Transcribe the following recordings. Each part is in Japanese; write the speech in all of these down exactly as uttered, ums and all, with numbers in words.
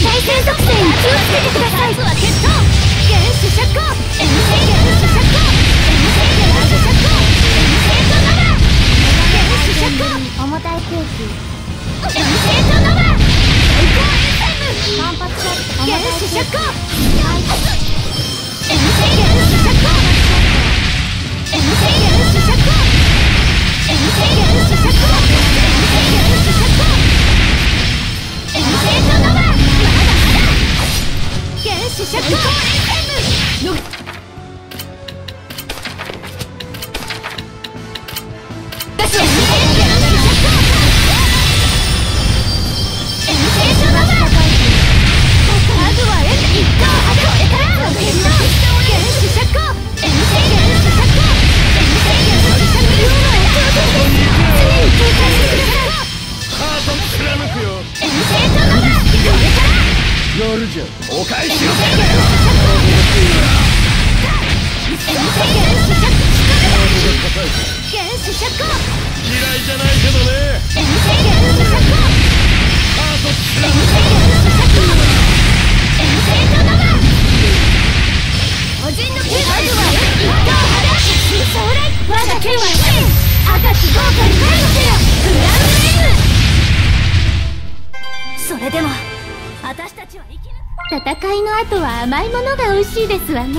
対戦作戦に気をつけてください。原始釈放 エムシー 原始釈放 エムシー 原始釈放 エムシー とノバ原始釈放重たい空気 エムシー とノバ最高エンサイム反発ショット原始釈放 エムシー 原始釈放 エムシー 原始釈放 エムシー 原始釈放 エムシー 原始釈放 エムシー とノバまだまだ原始釈放エンサイムやるじゃん。お返しをせよ。 原始釈放嫌いじゃないけどね。 エムシー 原始釈放ハート貫く。 エムシー 原始釈放 エムシー とノバ個人の救済は一刀肌新将来我が剣は真赤き豪華に返せよグランドエム。それでも私たちは生き抜く。戦いの後は甘いものが美味しいですわね。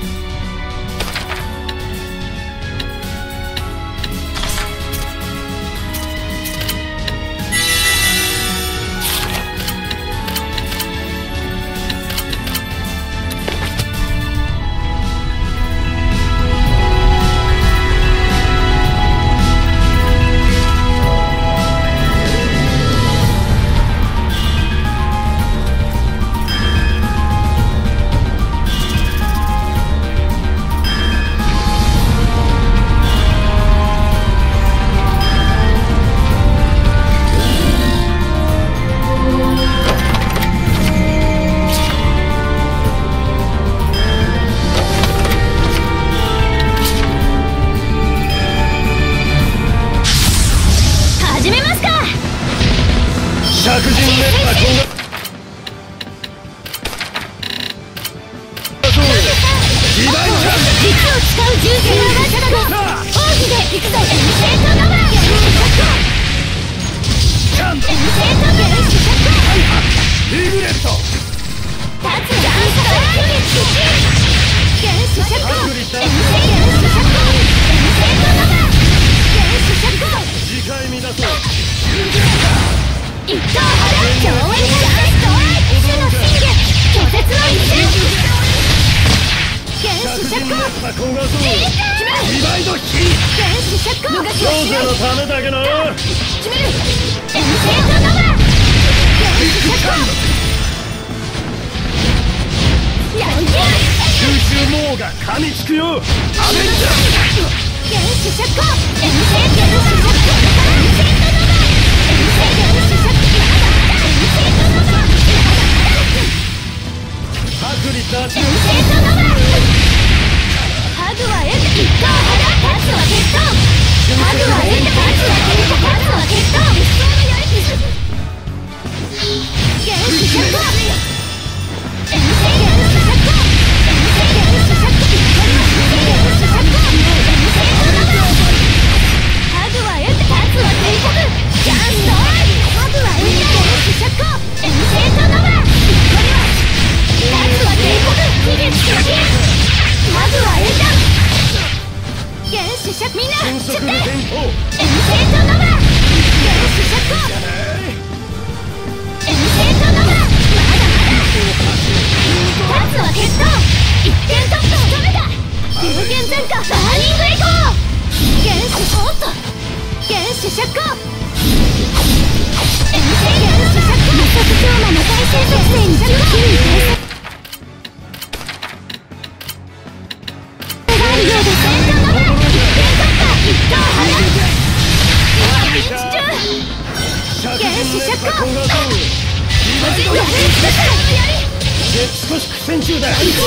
少し苦戦中だ。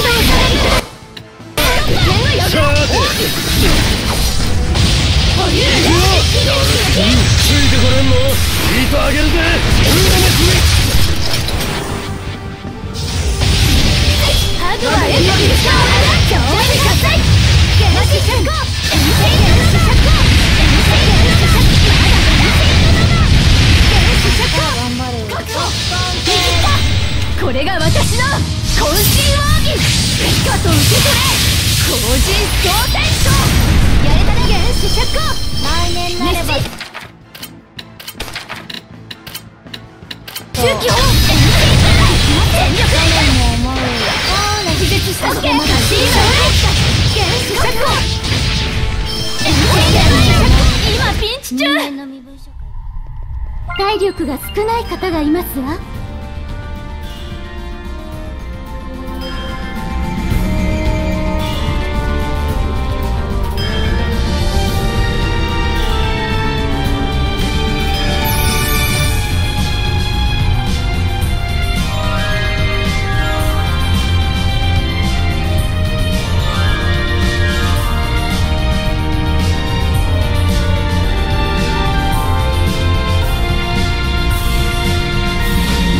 ついてこれんの？ヒート上げるぜ。 オッケー。原始釈放。今ピンチ中。体力が少ない方がいますわ。 こ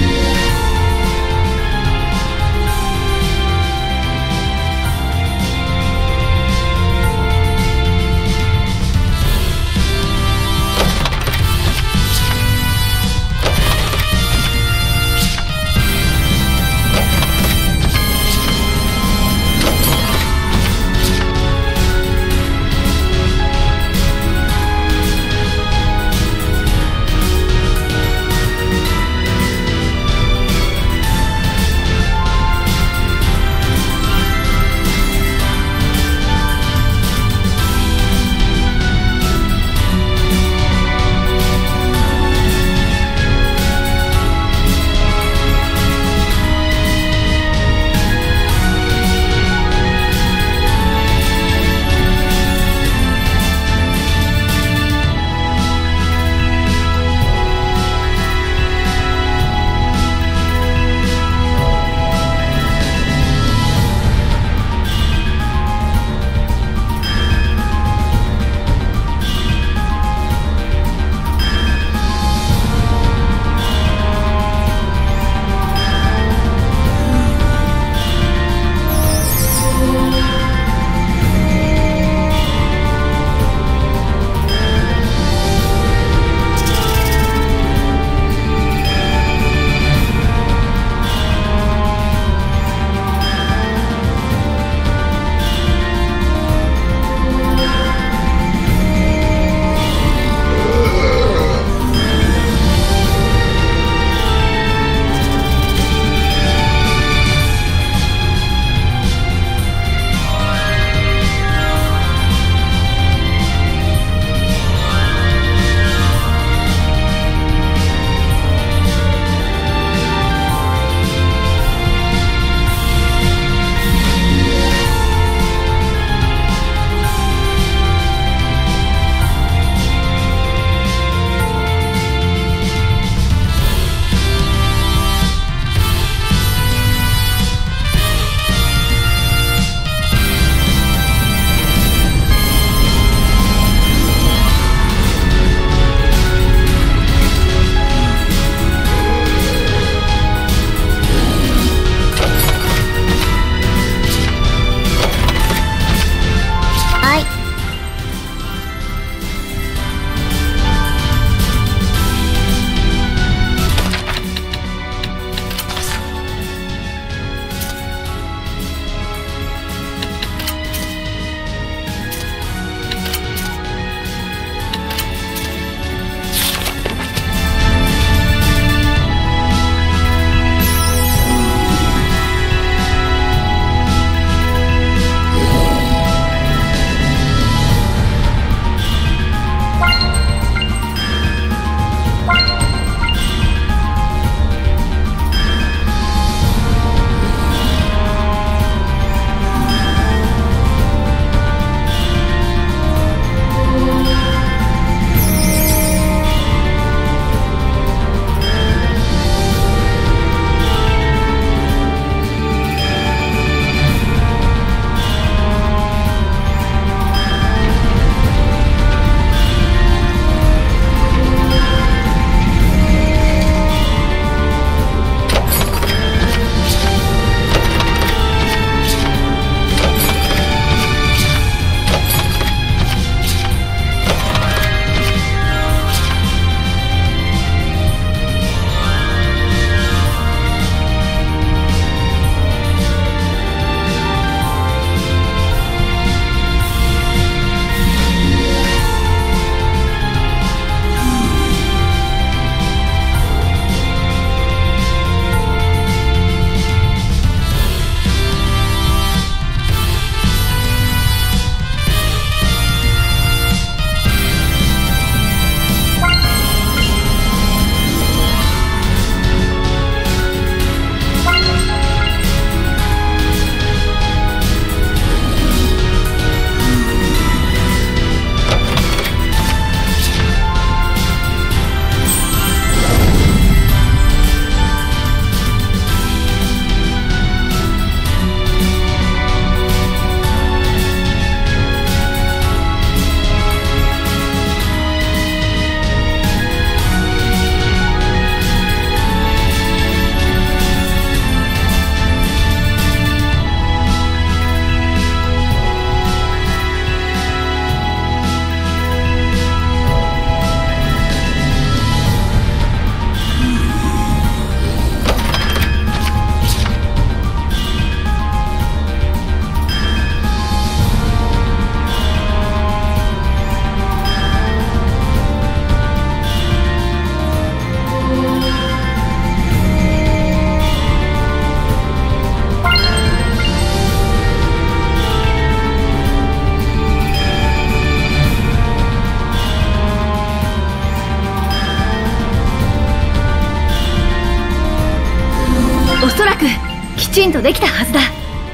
ちんとできたはずだ。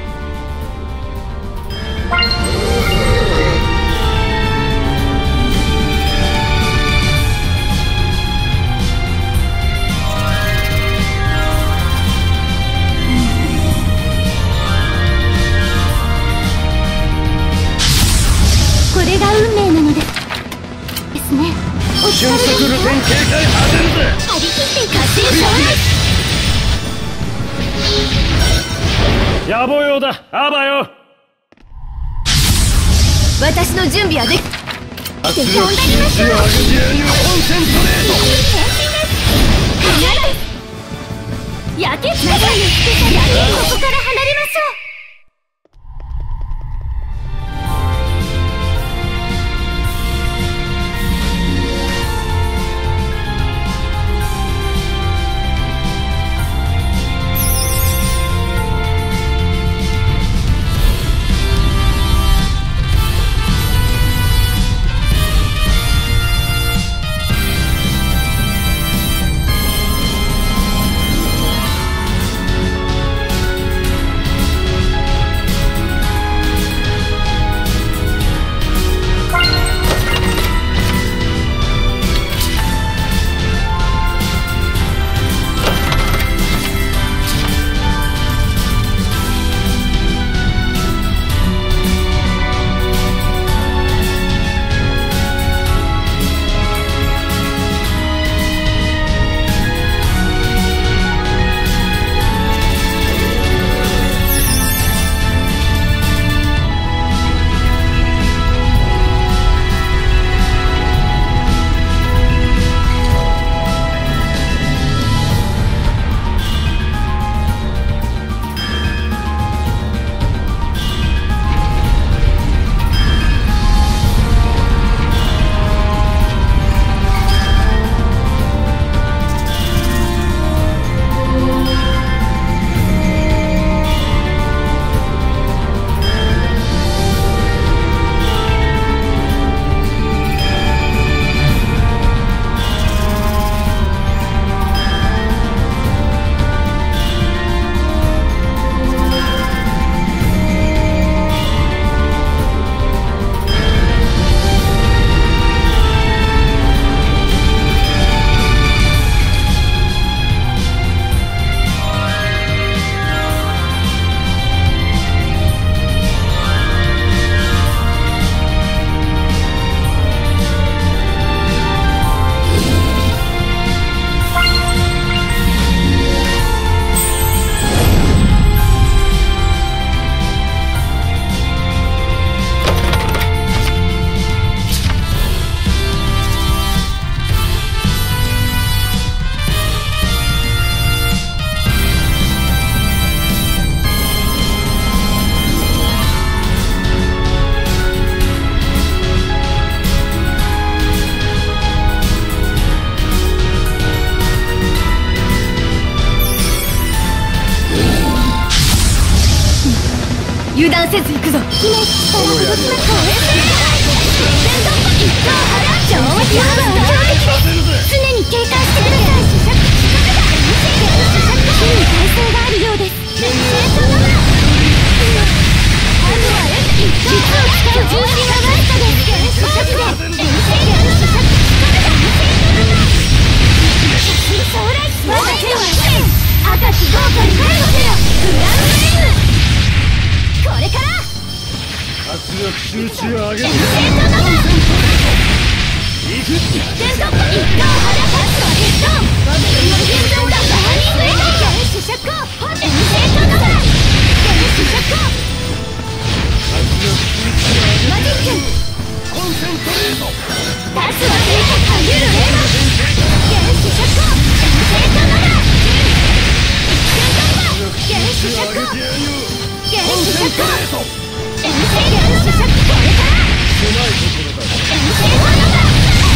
これが運命なのですですね。 瞬速ルテン警戒外れるぜ。 張り切って勝手に野暮用だ、アバよ。 私の準備はでき圧力集中上げてやるよ。コンセントレート。 やけっぱ長いのスペシャル。ここから離れましょう。 油断せず行くぞ。姫から動きます。常に警戒してください。火に耐性があるようです。実を使う重心がワイトです。赤どうかに逮捕せよ。グランドレイム。これから圧力集中上げてやる。行く。 戦闘一刀肌パスは決闘。現像だ。バーニングエナジー。原始釈光。本戦闘だ。原始釈光。 圧力集中上げてマジック。 コンセントレート。 パスは成功。かゆるレーマ。原始釈光。戦闘だ。戦闘だ。原始釈光。原始釈光。エムシー原始釈光。これから狭いところだ。 エムシーワンだ。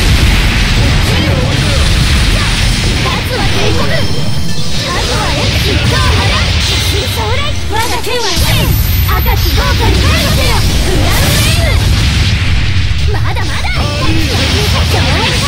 数は帝国。数は X 一刀肌。新将来。我が剣は真。赤き豪華に逮捕せよ。グランドレイム。まだまだ。上演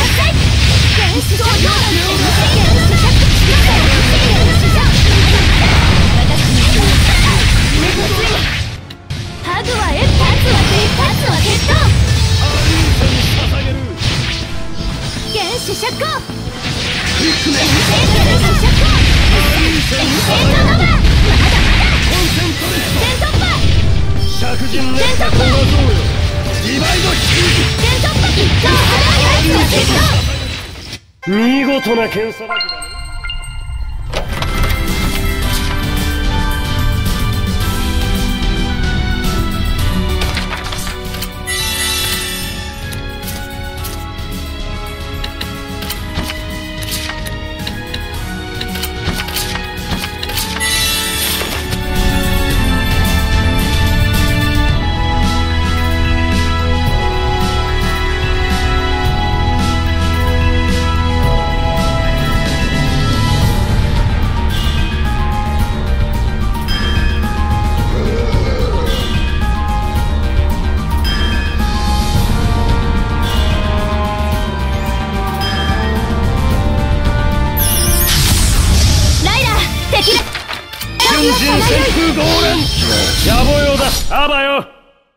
子釈放。 クイックネ原子釈放。遠征とノバ。まだまだ。 コンセントレー全突破。 ト灼人熱波動画像よディバイドヒ全突破。一回払うやつは決闘。 見事な剣さばきだね。瞬陣旋風号連野暮用だアバよ。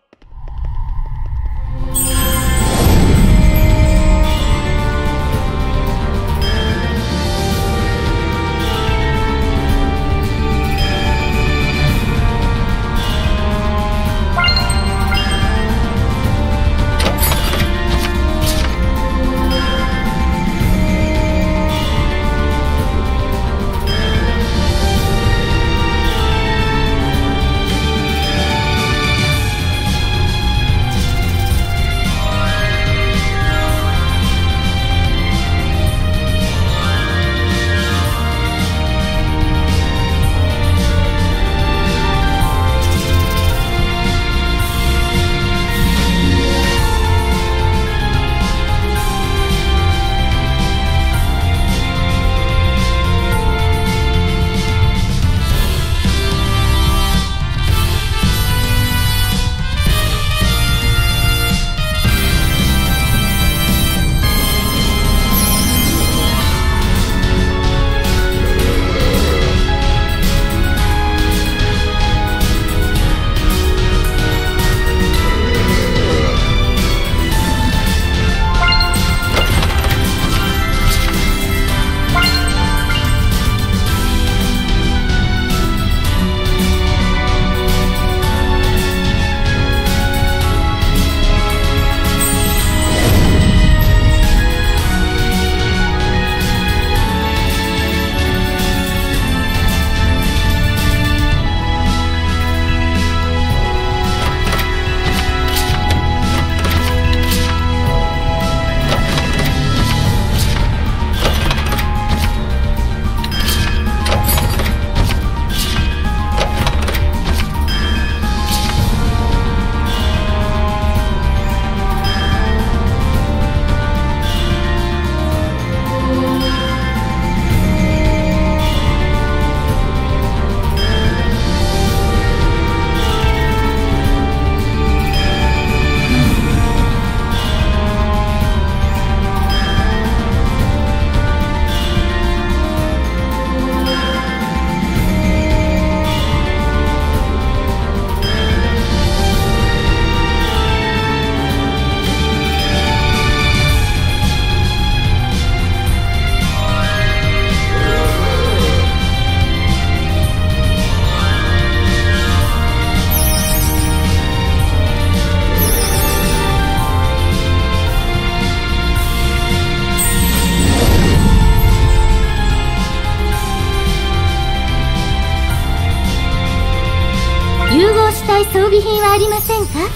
装備品はありませんか？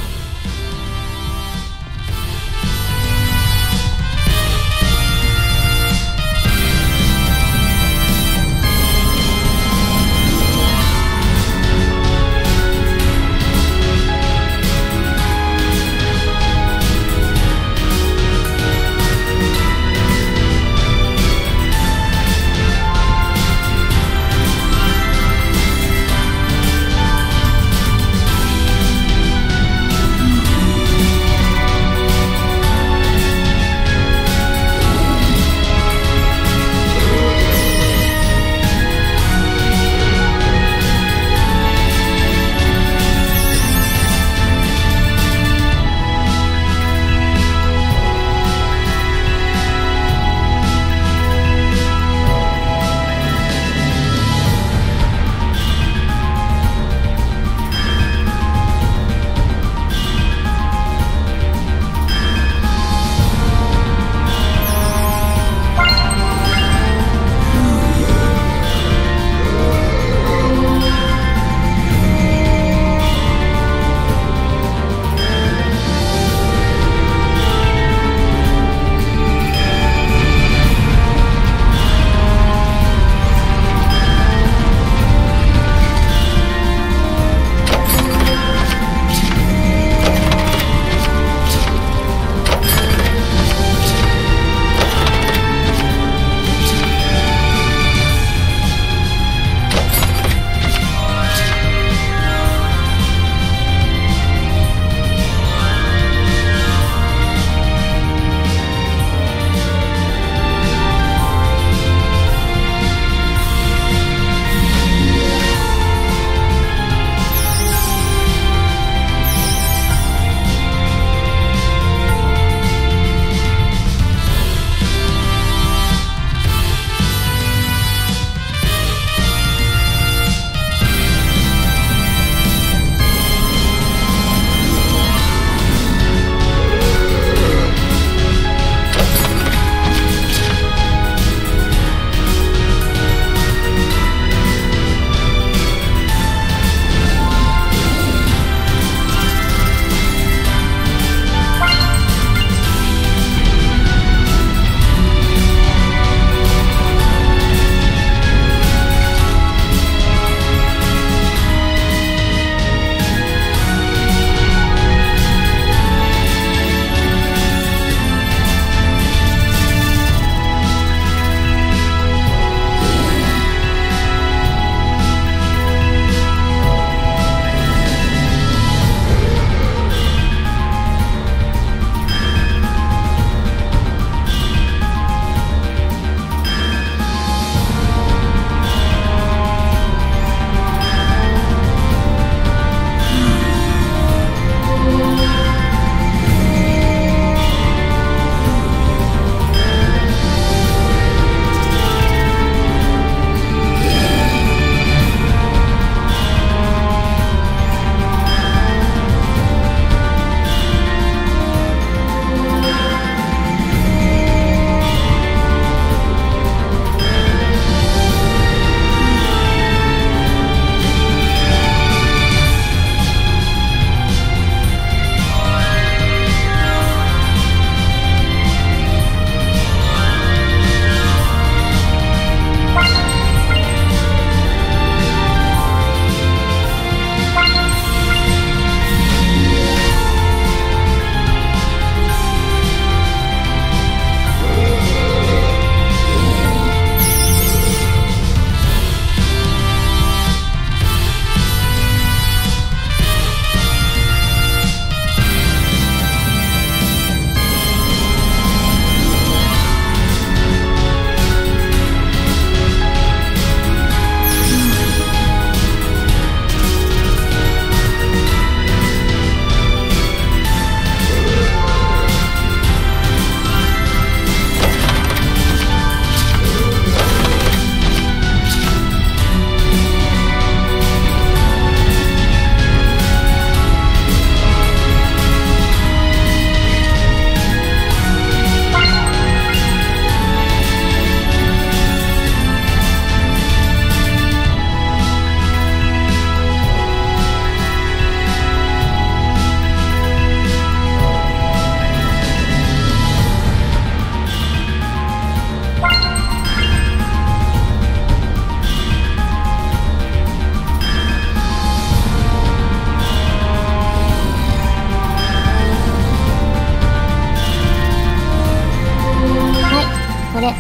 れ。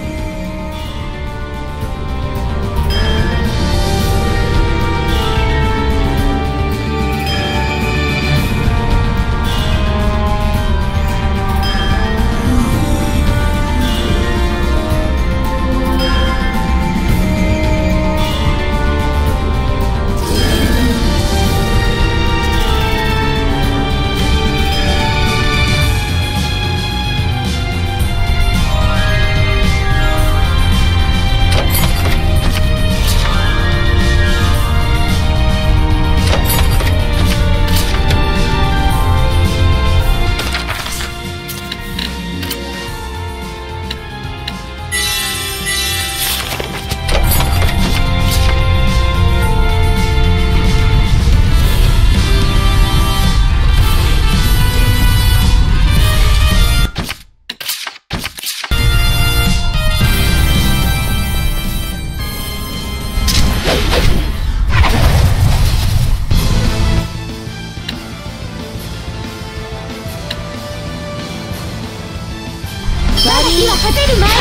私は勝てる前に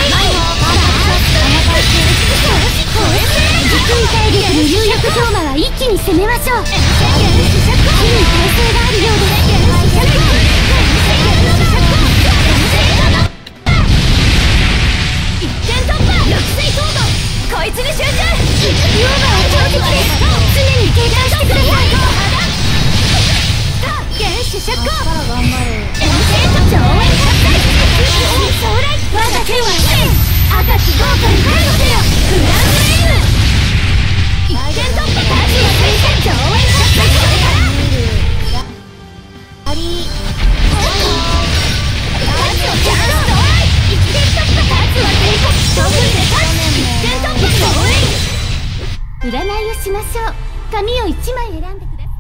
時空体力の有力氷馬は一気に攻めましょう。火に耐性があるようです。一点突破。落水行動。こいつに集中。氷馬は強敵です。常に警戒してください。原始釈光。遠征と上演発災。将来我が剣は赤き豪華に彼の手よ。グランドエイム。一点突破。数は推薦上演発災。それからあり数をキャンドル。一点突破。数は推薦一組で勝つ。一点突破上演。占いをしましょう。紙を一枚選んでください。